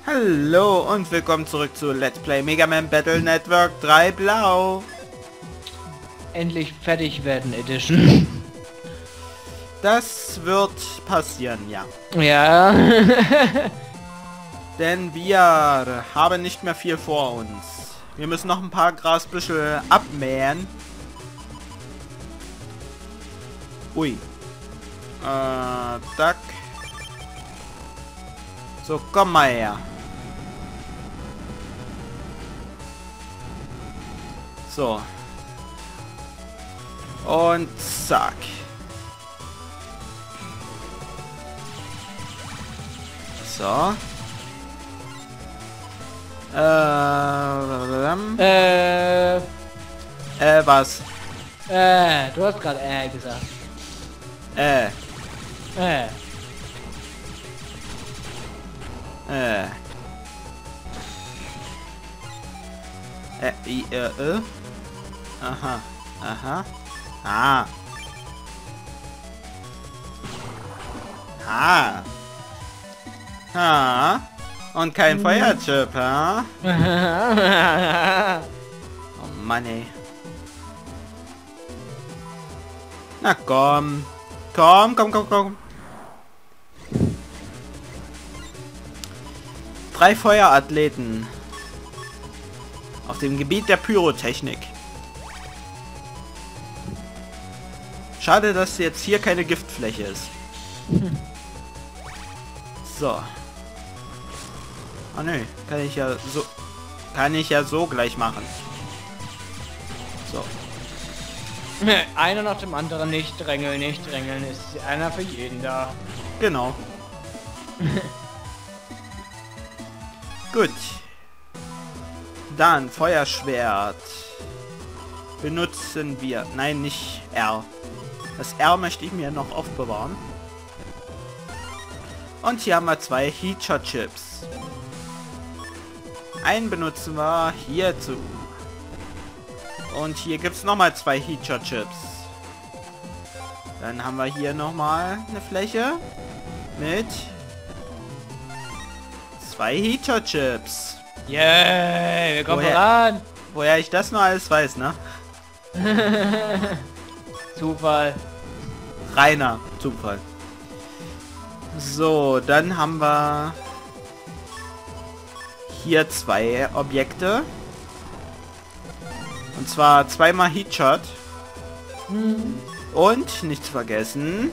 Hallo und willkommen zurück zu Let's Play Mega Man Battle Network 3 Blau. Endlich fertig werden Edition. Das wird passieren, ja. Ja. Denn wir haben nicht mehr viel vor uns. Wir müssen noch ein paar Grasbüschel abmähen. Ui. Duck. So, komm mal her. So. Und zack. So. Was? Du hast gerade gesagt. Äh. Aha. Aha. Ah. Ah. Ah. Und kein Feuerchip, ha? Oh Mann, ey. Na komm. Komm. 3 Feuerathleten. Auf dem Gebiet der Pyrotechnik. Schade, dass jetzt hier keine Giftfläche ist. So. Ah nö, kann ich ja so gleich machen. So. Einer nach dem anderen, nicht drängeln, ist einer für jeden da. Genau. Gut. Dann Feuerschwert. Benutzen wir. Nein, nicht R. Das R möchte ich mir noch aufbewahren. Und hier haben wir 2 Heatshot Chips. Einen benutzen wir hierzu. Und hier gibt es nochmal 2 Heatshot Chips. Dann haben wir hier nochmal eine Fläche mit 2 Heatshot Chips. Yay, wir kommen voran. Woher ich das nur alles weiß, ne? Zufall. Reiner Zufall. So, dann haben wir hier 2 Objekte. Und zwar 2-mal Heatshot. Und, nicht zu vergessen,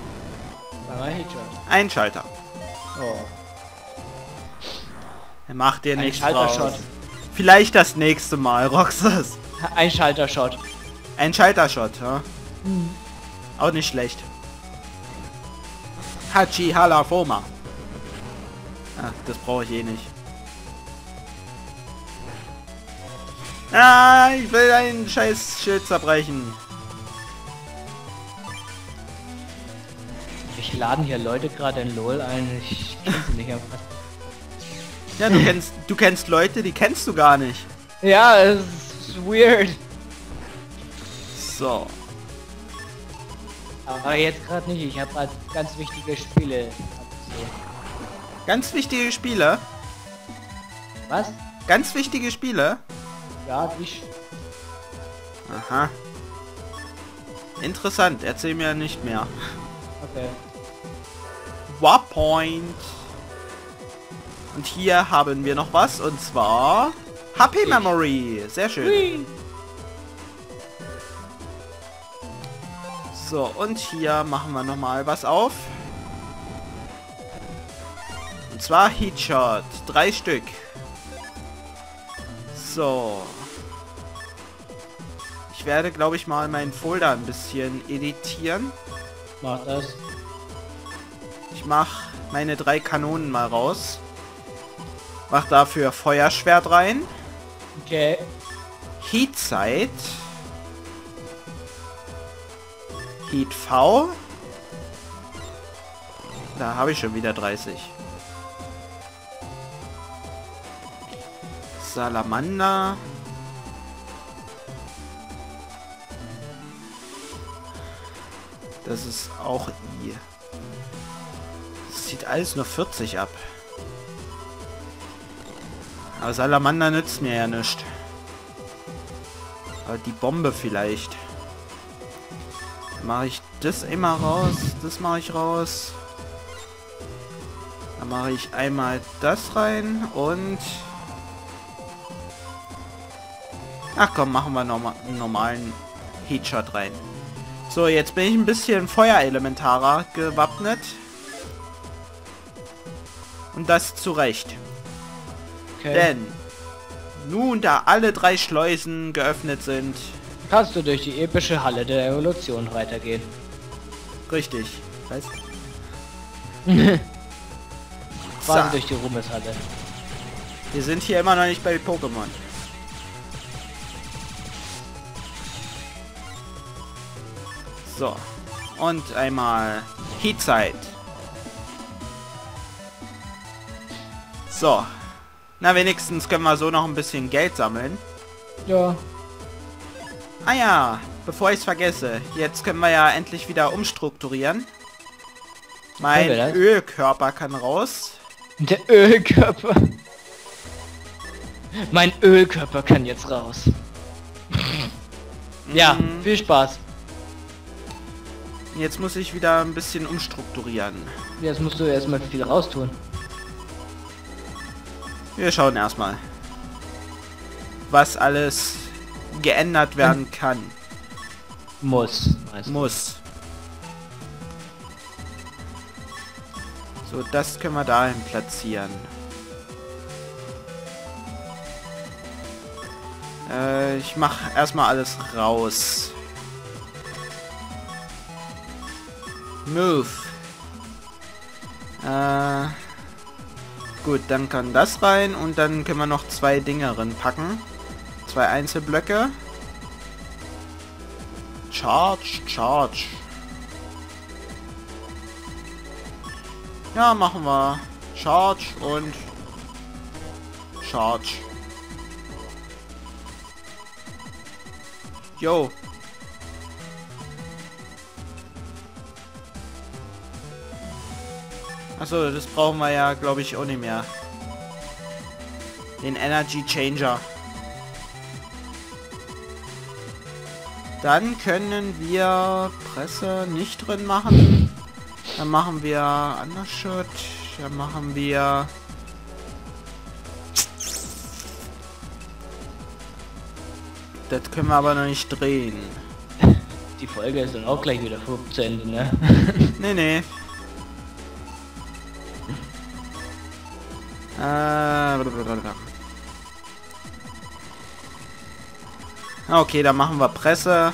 ein Schalter. Oh. Er macht dir nichts Schaltershot. raus. Vielleicht das nächste Mal, Roxas. Ein Schaltershot. Ein Schaltershot, ja? Auch nicht schlecht. Hachi Hala Foma. Ach, das brauche ich eh nicht. Ah, ich will ein scheiß Schild zerbrechen. Ich laden hier Leute gerade in LOL ein. Ich kenne sie nicht einfach. Ja, du kennst Leute, die kennst du gar nicht. Ja, es ist weird. So. Aber jetzt gerade nicht. Ich habe halt ganz wichtige Spiele. Ganz wichtige Spiele. Was? Ganz wichtige Spiele. Ja, ich. Aha. Interessant. Erzähl mir nicht mehr. Okay. Warpoint. Und hier haben wir noch was. Und zwar HP Memory. Sehr schön. Hui. So, und hier machen wir noch mal was auf. Und zwar Heatshot. 3 Stück. So. Ich werde, glaube ich, mal meinen Folder ein bisschen editieren. Mach das. Ich mache meine 3 Kanonen mal raus. Mach dafür Feuerschwert rein. Okay. Heatzeit. Heat V. Da habe ich schon wieder 30. Salamander. Das ist auch I. Das zieht alles nur 40 ab. Aber Salamander nützt mir ja nichts. Aber die Bombe vielleicht. Dann mache ich das immer raus. Das mache ich raus. Dann mache ich einmal das rein und... Ach komm, machen wir nochmal einen normalen Heatshot rein. So, jetzt bin ich ein bisschen Feuerelementarer gewappnet. Und das zu Recht. Okay. Denn nun, da alle 3 Schleusen geöffnet sind... Kannst du durch die epische Halle der Evolution weitergehen. Richtig. Weißt Quasi So. durch die Ruhmeshalle. Wir sind hier immer noch nicht bei Pokémon. So. Und einmal Heatzeit. So. Na, wenigstens können wir so noch ein bisschen Geld sammeln. Ja. Ah ja, bevor ich es vergesse. Jetzt können wir ja endlich wieder umstrukturieren. Mein Können wir das? Ölkörper kann raus. Der Ölkörper. Mein Ölkörper kann jetzt raus. Ja, Mhm. viel Spaß. Jetzt muss ich wieder ein bisschen umstrukturieren. Jetzt musst du erstmal viel raustun. Wir schauen erstmal, was alles geändert werden kann. Muss. Muss. So, das können wir dahin platzieren. Ich mache erstmal alles raus. Move. Gut, dann kann das rein und dann können wir noch 2 Dinge packen. 2 Einzelblöcke. Charge, Charge. Ja, machen wir. Charge und Charge. Yo. Achso, das brauchen wir ja, glaube ich, auch nicht mehr. Den Energy Changer. Dann können wir Presse nicht drin machen. Dann machen wir Undershot. Dann machen wir... Das können wir aber noch nicht drehen. Die Folge ist dann auch gleich wieder zu Ende, ne? Nee, nee. Okay, dann machen wir Presse.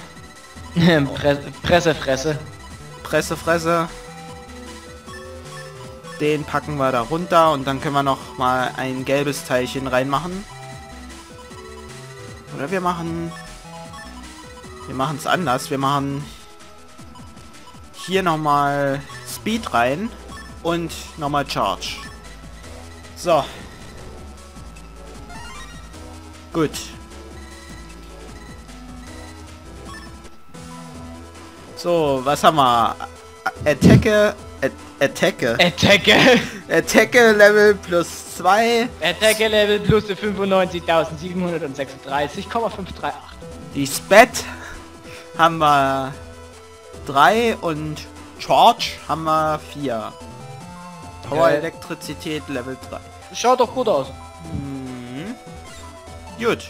Presse. Fresse. Den packen wir da runter und dann können wir noch mal ein gelbes Teilchen reinmachen. Oder wir machen es anders. Wir machen hier noch mal Speed rein und noch mal Charge. So. Gut. So, was haben wir? Attacke Level plus 2. Attacke Level plus 95.736,538. Die Spat haben wir 3 und Charge haben wir 4. Power Geil. Elektrizität Level 3. Schaut doch gut aus. Mhm. Gut.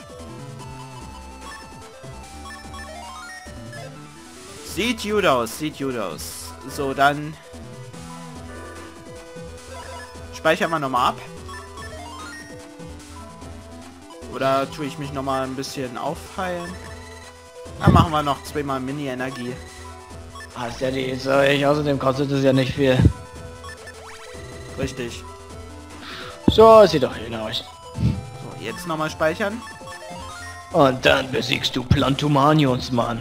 Sieht gut aus. So, dann speichern wir nochmal ab. Oder tue ich mich nochmal ein bisschen aufheilen? Dann machen wir noch 2-mal Mini-Energie. Hast ja die Zeug, außerdem kostet es ja nicht viel. Richtig. So, sieht doch schön aus. So, jetzt nochmal speichern. Und dann besiegst du Plantumanions, Mann.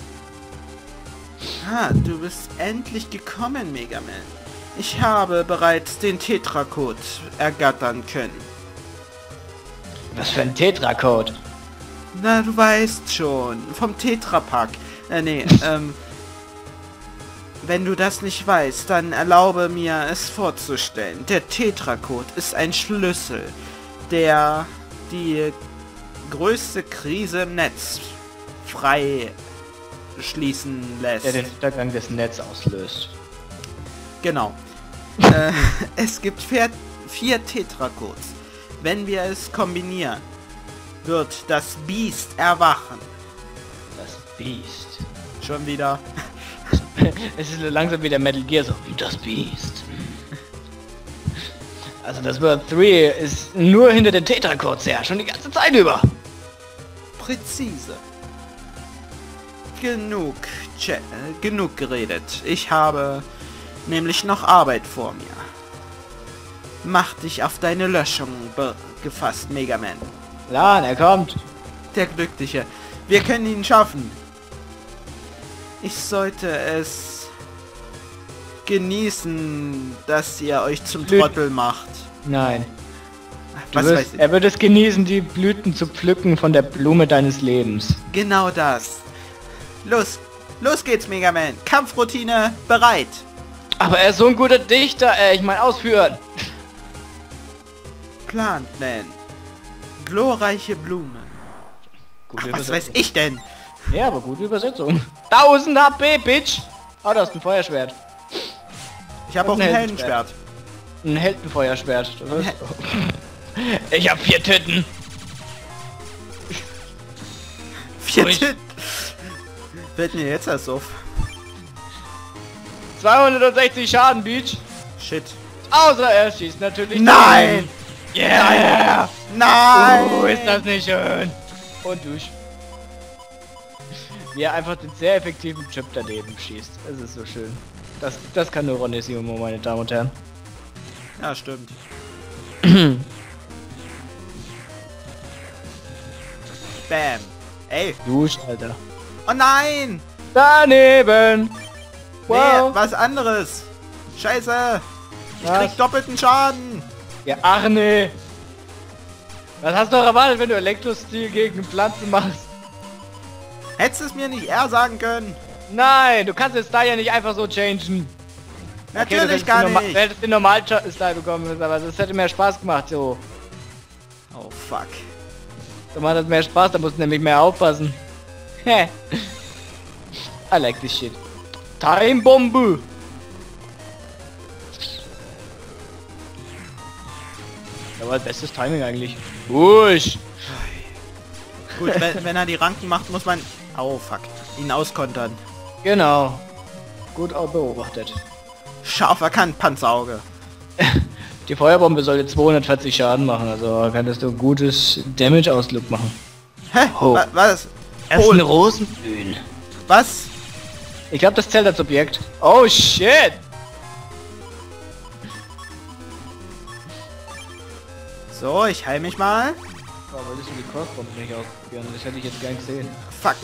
Ah, du bist endlich gekommen, Mega Man. Ich habe bereits den Tetra-Code ergattern können. Was für ein Tetra-Code? Na, du weißt schon. Vom Tetra-Pack. Wenn du das nicht weißt, dann erlaube mir es vorzustellen. Der Tetra-Code ist ein Schlüssel, der die größte Krise im Netz frei schließen lässt. Der den Untergang des Netzes auslöst. Genau. Es gibt vier Tetracodes. Wenn wir es kombinieren, wird das Biest erwachen. Das Biest. Schon wieder. Es ist langsam wieder Metal Gear, so wie das Biest. Also das Word 3 ist nur hinter den Tetracodes her, schon die ganze Zeit über. Präzise. Genug geredet. Ich habe nämlich noch Arbeit vor mir. Mach dich auf deine Löschung gefasst, Mega Man. Lan, er kommt. Der Glückliche. Wir können ihn schaffen. Ich sollte es genießen, dass ihr euch zum Trottel macht. Nein. Was weiß ich? Er wird es genießen, die Blüten zu pflücken von der Blume deines Lebens. Genau das. Los geht's, Mega Man. Kampfroutine bereit. Aber er ist so ein guter Dichter, ich meine ausführen. Plant nennen. Glorreiche Blume. Gute Ach, was weiß ich denn? Ja, aber gute Übersetzung. 1000 HP, Bitch. Oh, da ist ein Feuerschwert. Ich habe auch Und ein ein Heldenschwert. Ein Heldenfeuerschwert. Ich hab 4 Titten. 4 Ruhig. Titten. Fällt mir jetzt erst auf. 260 Schaden, Beach. Shit. Außer er schießt natürlich. Nein! Yeah! Nein! Ist das nicht schön? Und durch. Wie er einfach den sehr effektiven Chip daneben schießt. Es ist so schön. Das kann nur Ronissimo, meine Damen und Herren. Ja, stimmt. Bam. Ey. Dusch, Alter. Oh nein! Daneben! Wow! Nee, was anderes. Scheiße. Ich Was? krieg doppelten Schaden. Ja, Arne! Was hast du doch erwartet, wenn du Elektrostil gegen Pflanzen machst? Hättest du es mir nicht eher sagen können? Nein, du kannst jetzt da ja nicht einfach so changen. Natürlich du gar Du nicht. hättest den Normal-Style bekommen, aber das hätte mehr Spaß gemacht, so. Oh fuck. Da macht das mehr Spaß, da musst du nämlich mehr aufpassen. Hä? I like this shit. Time Bombe! Da war bestes Timing eigentlich. Wusch! Gut, wenn er die Ranken macht, muss man... Oh fuck. Ihn auskontern. Genau. Gut auch beobachtet. Scharf erkannt, Panzerauge. Die Feuerbombe sollte 240 Schaden machen, also könntest du gutes Damage-Auslook machen. Hä? Oh. Was? Das ist ein Rosenblühen. Was? Ich glaube, das zählt als Objekt. Oh shit! So, ich heil mich mal. Oh, wolltest du die Crossbombe nicht ausprobieren? Das hätte ich jetzt gern gesehen. Fuck.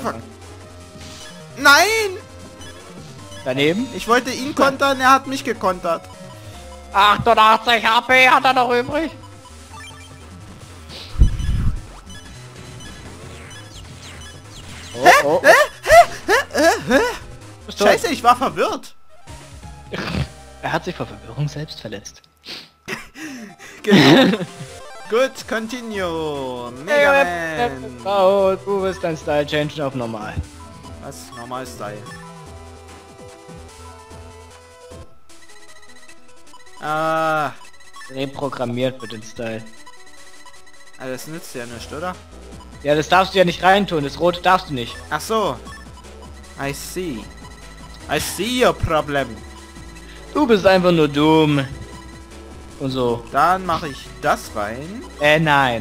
Nein! Daneben? Ich wollte ihn kontern, er hat mich gekontert. 88 HP hat er noch übrig. Oh, oh. Scheiße, ich war verwirrt. Er hat sich vor Verwirrung selbst verletzt. Genau. Gut, continue. Mega Man. Oh, du wirst dein Style changen auf normal. Was? Normal Style. Ah, Reprogrammiert wird den Style. das nützt ja nicht, oder? Ja, das darfst du ja nicht reintun. Das Rote darfst du nicht. Ach so. I see. I see your problem. Du bist einfach nur dumm. Und so. Dann mache ich das rein. Nein.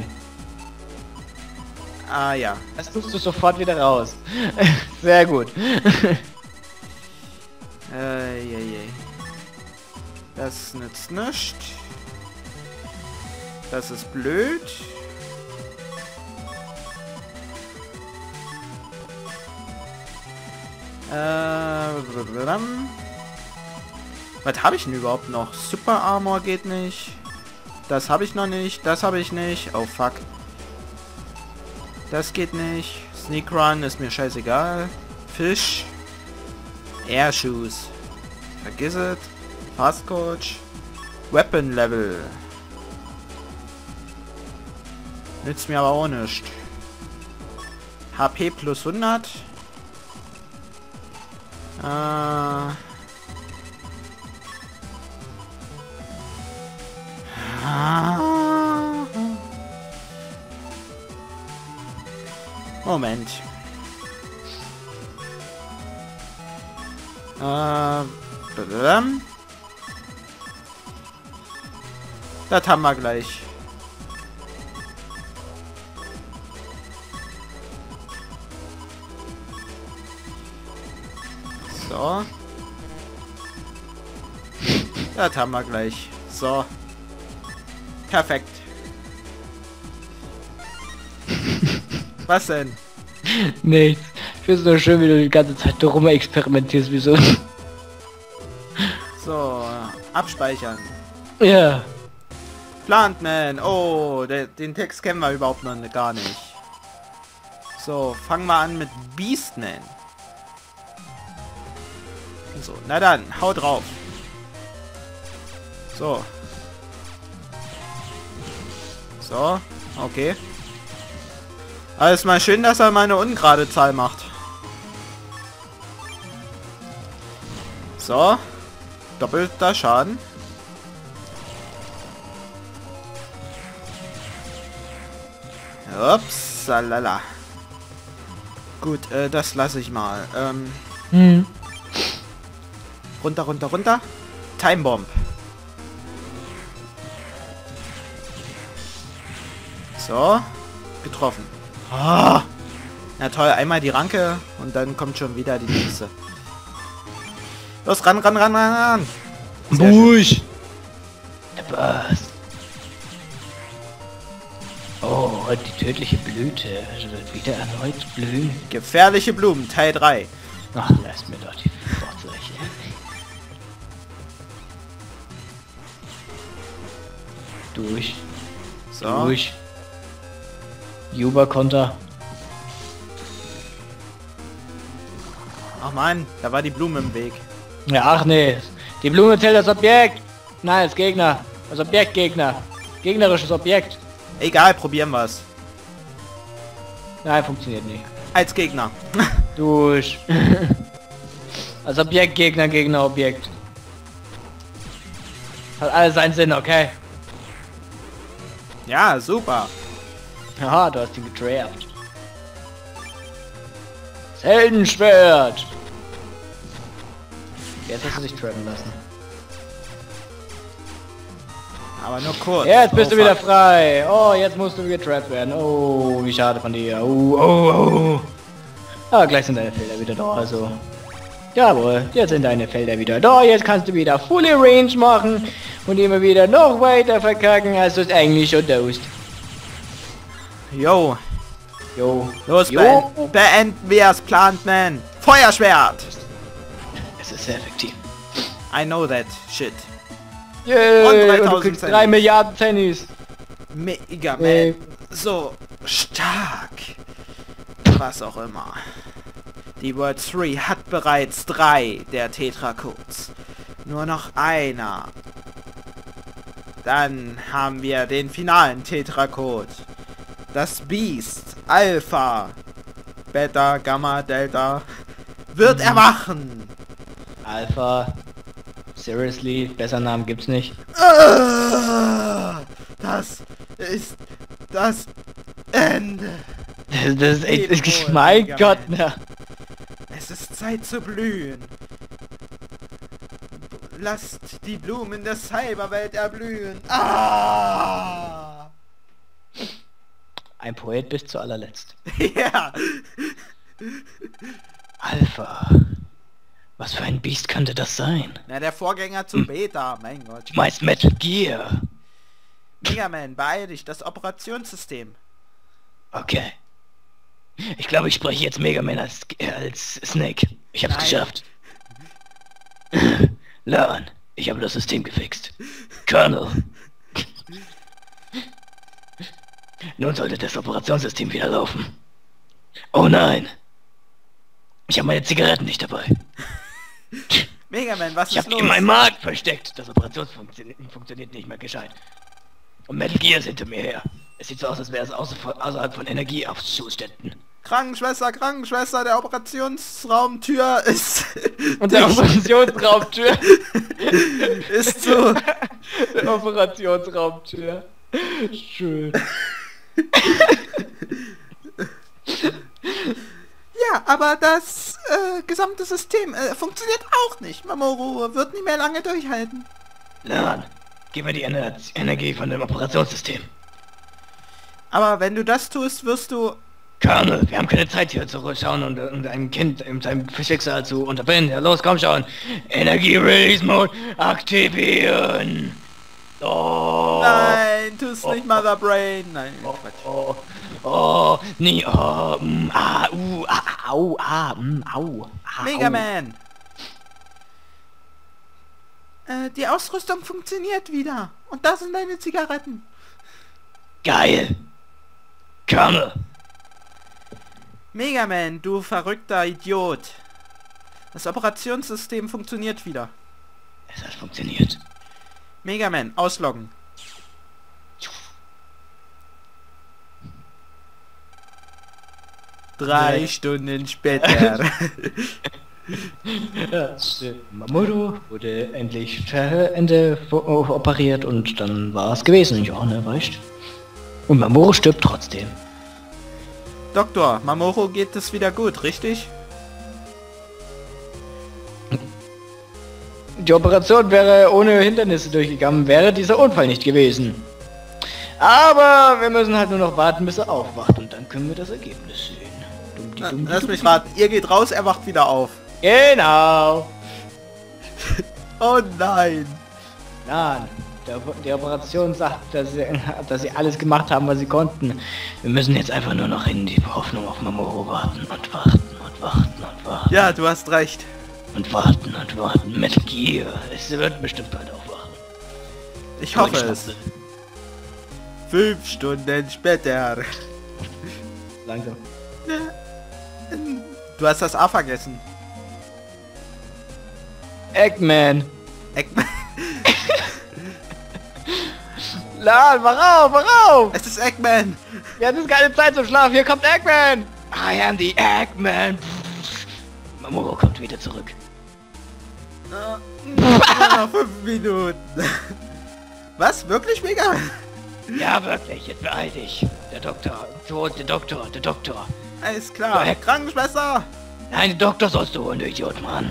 Ah ja. Das tust du sofort wieder raus. Sehr gut. Je. Das nützt nichts. Das ist blöd. Was habe ich denn überhaupt noch? Super Armor geht nicht. Das habe ich noch nicht. Das habe ich nicht. Oh fuck. Das geht nicht. Sneak Run ist mir scheißegal. Fisch. Air Shoes. Vergiss es. Fast Coach. Weapon Level. Nützt mir aber auch nichts. HP plus 100. Moment. Das haben wir gleich. So. Das haben wir gleich. So. Perfekt. Was denn? Nichts. Ich finde es nur schön, wie du die ganze Zeit rum experimentierst, wie so. So, abspeichern. Ja. Plantman. Oh, den Text kennen wir überhaupt noch gar nicht. So, fangen wir an mit Beastman. So, na dann, hau drauf. So. So, okay. Alles mal schön, dass er mal eine ungerade Zahl macht. So. Doppelter Schaden. Ups, salala. Gut, das lasse ich mal. Runter, runter, runter. Time Bomb. So. Getroffen. Ah. Na toll, einmal die Ranke und dann kommt schon wieder die nächste. Los, ran, ran, ran, ran, ran. Busch. Was? Oh, die tödliche Blüte wird wieder erneut blühen. Gefährliche Blumen, Teil 3. Ach, lass mir doch die Vorzeichen. Durch. So. Durch. Juba-Konter. Ach man, da war die Blume im Weg. Ja, ach nee. Die Blume zählt als Objekt. Nein, als Gegner. Als Objektgegner. Gegnerisches Objekt. Egal, probieren wir es. Nein, funktioniert nicht. Als Gegner. Durch. Als Objekt, Gegner, Gegner, Objekt. Hat alles seinen Sinn, okay? Ja, super. Haha, du hast ihn getrapt. Das Heldenschwert! Jetzt hast du dich trappen lassen. Aber nur kurz. Jetzt bist du wieder frei. Oh, jetzt musst du getrappt werden. Oh, wie schade von dir. Oh, oh, oh. Aber gleich sind deine Felder wieder da, also. Jawohl, jetzt sind deine Felder wieder da. Jetzt kannst du wieder Fully Range machen und immer wieder noch weiter verkacken, als du es eigentlich schon tust. Yo. Jo. Los, Jo. beenden wir es, Plantman. Feuerschwert. Es ist sehr effektiv. I know that shit. Yay, Und und 3000 du kriegst Zennis. 3 Milliarden Zennis. Mega Yay. Man. So stark. Was auch immer. Die World 3 hat bereits 3 der Tetra-Codes. Nur noch einer. Dann haben wir den finalen Tetra-Code. Das Beast, Alpha, Beta, Gamma, Delta, wird erwachen. Alpha. Seriously, besseren Namen gibt's nicht. Das ist das Ende. Das ist echt, Lebewohl, mein Mega Gott, Man. na. Es ist Zeit zu blühen. Lasst die Blumen der Cyberwelt erblühen. Ah! Ein Poet bis zu allerletzt. Ja. Alpha. Was für ein Biest könnte das sein? Na, der Vorgänger zu Beta, mein Gott. Du meinst Metal Gear? Mega Man, beeil dich, das Operationssystem. Okay. Ich glaube, ich spreche jetzt Mega Man als Snake. Ich hab's Nein. geschafft. Learn. Ich habe das System gefixt. Colonel. Nun sollte das Operationssystem wieder laufen. Oh nein. Ich habe meine Zigaretten nicht dabei. Mega Man, was Ich ist habe die los? in meinem Markt versteckt. Das Operationssystem funktioniert nicht mehr gescheit. Und Metal Gear ist hinter mir her. Es sieht so aus, als wäre es außerhalb von Energieaufzustätten. Krankenschwester, der Operationsraumtür ist... Und der Operationsraumtür ist so... Der Operationsraumtür. Schön. Ja, aber das gesamte System funktioniert auch nicht. Mamoru wird nicht mehr lange durchhalten. Lan, gib mir die Energie von dem Operationssystem. Aber wenn du das tust, wirst du... Colonel, wir haben keine Zeit hier zurückschauen und ein Kind in seinem Schicksal zu unterbinden. Ja, los, komm schon. Energie-Release-Mode aktivieren. Oh. Nein, tu's nicht, Mother Brain. Nein, Quatsch. Nee, au. Mega Man. Die Ausrüstung funktioniert wieder. Und das sind deine Zigaretten. Geil. Colonel. Mega Man, du verrückter Idiot. Das Operationssystem funktioniert wieder. Es hat funktioniert. Mega Man, ausloggen. Drei Stunden später. Mamoru wurde endlich Ende operiert und dann war es gewesen. Ja, ne, weißt. Und Mamoru stirbt trotzdem. Doktor, Mamoru geht es wieder gut, richtig? Die Operation wäre ohne Hindernisse durchgegangen, wäre dieser Unfall nicht gewesen. Aber wir müssen halt nur noch warten, bis er aufwacht und dann können wir das Ergebnis sehen. Lass mich raten, ihr geht raus, er wacht wieder auf. Genau. Oh nein. Nein, die Operation sagt, dass sie alles gemacht haben, was sie konnten. Wir müssen jetzt einfach nur noch in die Hoffnung auf Mamoru warten und warten und warten und warten. Ja, du hast recht. Und warten und warten. Metal Gear. Es wird bestimmt bald aufwachen. Ich hoffe es. 5 Stunden später. Langsam. Du hast das A vergessen. Eggman. Eggman. Lan, wach auf! Es ist Eggman. Jetzt ist keine Zeit zum Schlafen. Hier kommt Eggman. I am the Eggman. Mamoru kommt wieder zurück. Noch 5 Minuten. Was? Wirklich, Mega? Ja, wirklich. Jetzt beeil dich. Der Doktor. Der Doktor. Alles klar. Krankenschwester. Nein, den Doktor sollst du holen, du Idiot, Mann.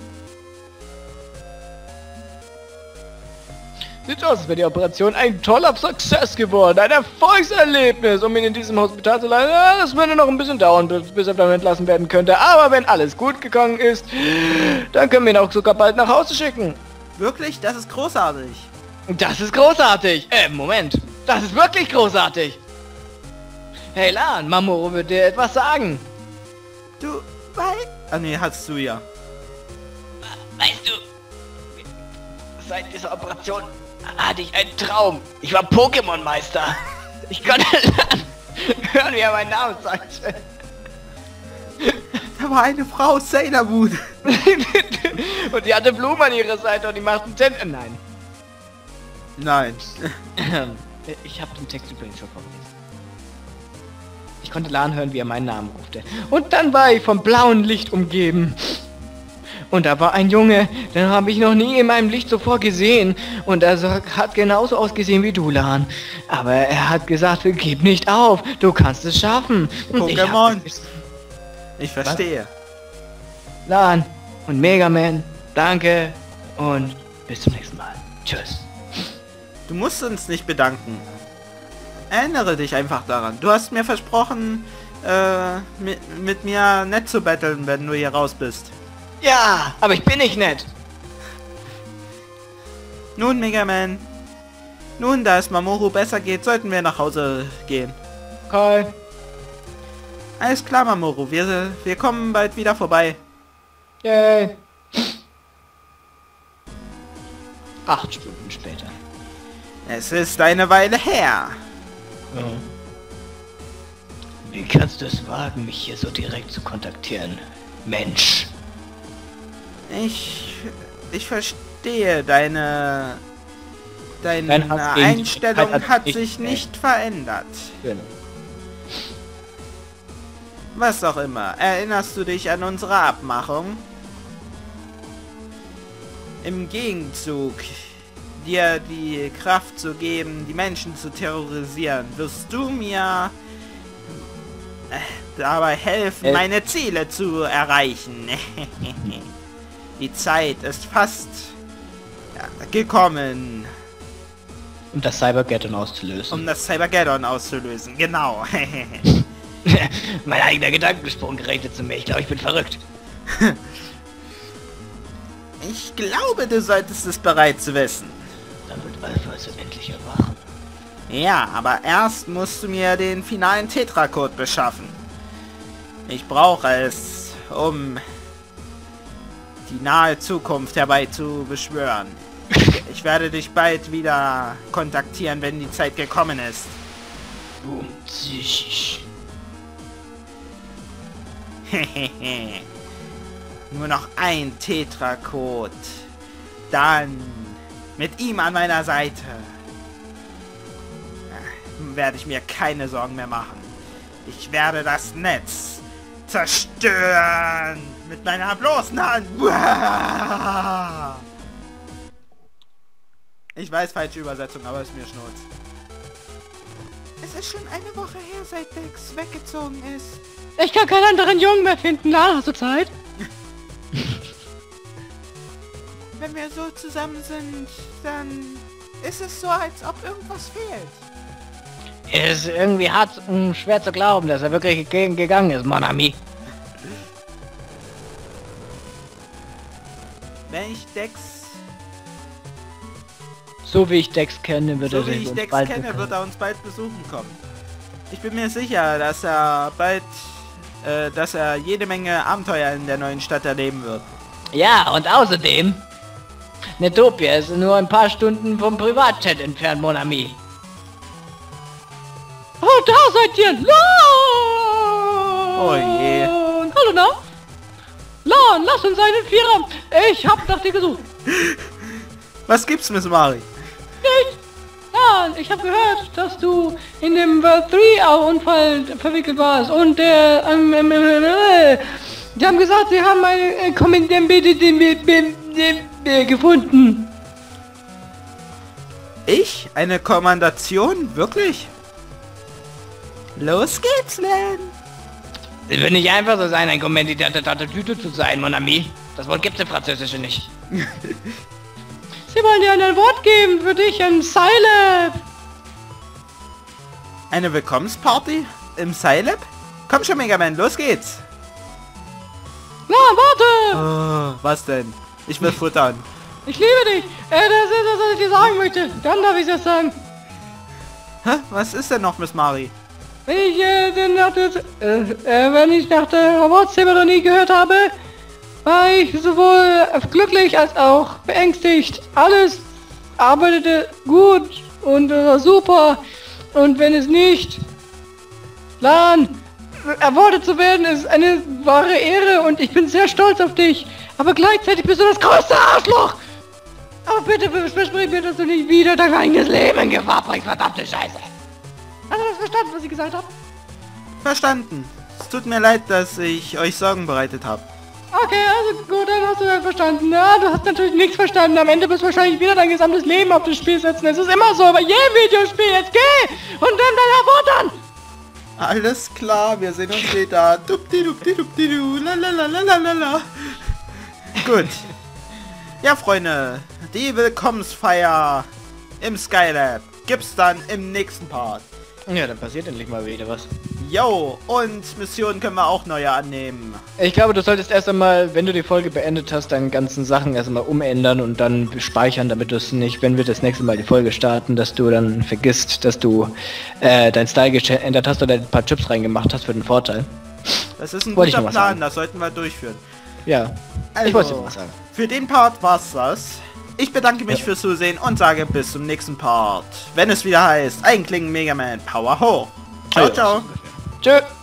Sieht aus, als wäre die Operation ein toller Success geworden. Ein Erfolgserlebnis, um ihn in diesem Hospital zu leiten. Ja, das würde noch ein bisschen dauern, bis er dann entlassen werden könnte. Aber wenn alles gut gegangen ist, dann können wir ihn auch sogar bald nach Hause schicken. Wirklich? Das ist großartig. Das ist großartig. Moment. Das ist wirklich großartig. Hey Lan, Mamoru wird dir etwas sagen. Du, weißt... Ah nee, hast du ja. Weißt du, seit dieser Operation hatte ich einen Traum. Ich war Pokémon-Meister. Ich konnte hören, wie er meinen Namen sagte. Da war eine Frau, Sailor Moon. Und die hatte Blumen an ihrer Seite und die machten Tenten. Nein. Nein. Ich habe den Text übrigens schon vorgelesen. Ich konnte Lan hören, wie er meinen Namen rufte. Und dann war ich vom blauen Licht umgeben. Und da war ein Junge, den habe ich noch nie in meinem Licht zuvor gesehen. Und er hat genauso ausgesehen wie du, Lan. Aber er hat gesagt, gib nicht auf, du kannst es schaffen. Pokémon. Ich verstehe. Lan und Mega Man, danke und bis zum nächsten Mal. Tschüss. Du musst uns nicht bedanken. Erinnere dich einfach daran. Du hast mir versprochen, mit mir nett zu betteln, wenn du hier raus bist. Ja, aber ich bin nicht nett. Nun, Mega Man. Nun, da es Mamoru besser geht, sollten wir nach Hause gehen. Okay. Alles klar, Mamoru. Wir kommen bald wieder vorbei. Yay. 8 Stunden später. Es ist eine Weile her. Ja. Wie kannst du es wagen, mich hier so direkt zu kontaktieren? Mensch. Ich verstehe deine Deine Hass gegen die Einstellung Menschheit hat sich nicht verändert. Genau. Was auch immer. Erinnerst du dich an unsere Abmachung? Im Gegenzug, dir die Kraft zu geben, die Menschen zu terrorisieren, wirst du mir dabei helfen, meine Ziele zu erreichen. Die Zeit ist fast gekommen. Um das Cybergeddon auszulösen. Um das Cybergeddon auszulösen, genau. Mein eigener Gedankensprung gerechnet zu mir. Ich glaube, ich bin verrückt. Ich glaube, du solltest es bereits wissen. Dann wird Alpha so endlich erwachen. Ja, aber erst musst du mir den finalen Tetra-Code beschaffen. Ich brauche es, um die nahe Zukunft herbei zu beschwören. Ich werde dich bald wieder kontaktieren, wenn die Zeit gekommen ist. Psychisch. Nur noch ein Tetra-Code. Dann mit ihm an meiner Seite werde ich mir keine Sorgen mehr machen. Ich werde das Netz zerstören mit meiner bloßen Hand. Ich weiß, falsche Übersetzung, aber ist mir schnurz. Es ist schon eine Woche her, seit Dex weggezogen ist. Ich kann keinen anderen Jungen mehr finden. Na, hast du Zeit? Wenn wir so zusammen sind, dann ist es so, als ob irgendwas fehlt. Es ist irgendwie hart schwer zu glauben, dass er wirklich gegangen ist, Mon Ami. Wenn ich Dex... So wie ich Dex kenne, wird So wie ich Dex kenne, wird er uns bald besuchen kommen. Ich bin mir sicher, dass er bald... dass er jede Menge Abenteuer in der neuen Stadt erleben wird. Ja, und außerdem... Netopia ist nur ein paar Stunden vom Privatchat entfernt, Mon Ami. Oh, da seid ihr! Lon! Oh je. Hallo, na? Lon, lass uns einen Vierer! Ich hab nach dir gesucht. Was gibt's, Miss Mari? Nicht! Lon, ich hab gehört, dass du in dem World 3-Unfall verwickelt warst und der... die haben gesagt, sie haben eine gefunden. Ich? Eine Kommandation? Wirklich? Los geht's, Len! Es wird nicht einfach so sein, ein kommanditierte Tüte zu sein, Mon Ami. Das Wort gibt's im Französischen nicht. Sie wollen dir ein Wort geben für dich, ein Scilab. Eine Willkommensparty? Im Scilab? Komm schon, Mega Man, los geht's! Na, warte! Oh, was denn? Ich will futtern. Ich liebe dich! Das ist das, was ich dir sagen möchte. Dann darf ich das sagen. Hä? Was ist denn noch, Miss Mari? Wenn ich nach der Hogwarts-Zeremonie gehört habe, war ich sowohl glücklich als auch beängstigt. Alles arbeitete gut und super. Und wenn es nicht... Lan, erwartet zu werden, ist eine wahre Ehre und ich bin sehr stolz auf dich. Aber gleichzeitig bist du das größte Arschloch! Aber bitte versprich mir, dass du nicht wieder dein eigenes Leben in Gefahr bringst, verdammte Scheiße! Hast du das verstanden, was ich gesagt habe? Verstanden. Es tut mir leid, dass ich euch Sorgen bereitet habe. Okay, also gut, dann hast du das verstanden. Ja, du hast natürlich nichts verstanden. Am Ende wirst du wahrscheinlich wieder dein gesamtes Leben auf das Spiel setzen. Es ist immer so, bei jedem Videospiel. Jetzt geh! Und nimm dein Wort an! Alles klar, wir sehen uns später. Dupdi-dupdi-dupdi-du, lalalalalalala. Gut. Ja, Freunde, die Willkommensfeier im Skylab gibt's dann im nächsten Part. Ja, dann passiert endlich mal wieder was. Yo, und Missionen können wir auch neue annehmen. Ich glaube, du solltest erst einmal, wenn du die Folge beendet hast, deine ganzen Sachen erst einmal umändern und dann speichern, damit du es nicht, wenn wir das nächste Mal die Folge starten, dass du dann vergisst, dass du dein Style geändert hast oder ein paar Chips reingemacht hast für den Vorteil. Das ist ein guter Plan, das sollten wir durchführen. Ja, also, ich wollte dir was sagen. Für den Part war's das. Ich bedanke mich fürs Zusehen und sage bis zum nächsten Part. Wenn es wieder heißt, Einklingen Mega Man, Power hoch. Ciao, ciao. Tschö.